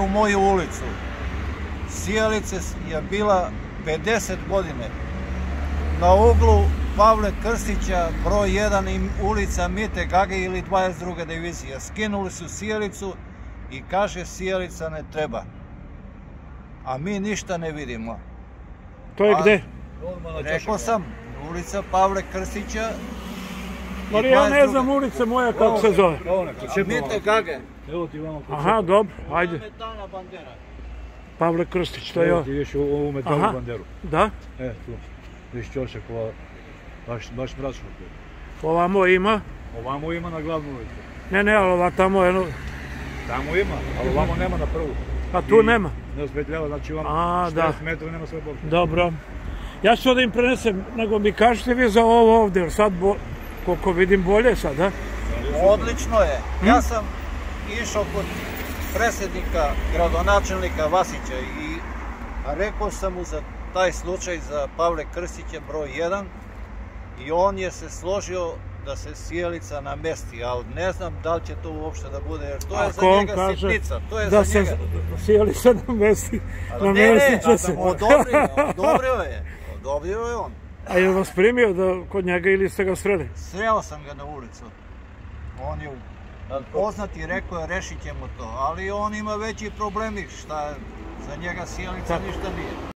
moju ulicu. Sijalice je bila 50 godine. Na uglu Pavle Krstića, broj 1 i ulica Mite Gage ili 22. divizija. Skinuli su sijalicu i kaže sijalica ne treba. A mi ništa ne vidimo. To je gde? Rekao sam, ulica Pavle Krstića. Ali ja ne znam ulica moja kako se zove. Mite Gage. Aha, dobro, ajde. Pavle Krstić, to je ovo. Ti vidiš ovu metalnu banderu. Da? Tu. Vidiš ćošak, baš mračno. Ovamo ima? Ovamo ima na glavnu ulicu. Ne, ali ova tamo je... Tamo ima, ali ovamo nema na prvu. A tu nema? Ne osvetljava, znači ovamo 40 metra nema sve boke. Dobro. Ja ću da im prenesem, nego mi kažete vi za ovo ovde, jer sad, koliko vidim, bolje sad, a? Odlično je. Ja sam išao kod predsjednika, gradonačelnika Vasića i rekao sam mu za taj slučaj za Pavle Krstića broj 1 i on je se složio da se sijalica namesti, ali ne znam da li će to uopšte da bude, jer to je za njega sitnica. Da se sijalica namesti, namestit će se. Odobrio je on. A je vas primio kod njega ili ste ga sreli? Sreo sam ga na ulicu. On je poznat i rekao je rešit ćemo to, ali on ima veći problemi, šta za njega sijalica ništa nije.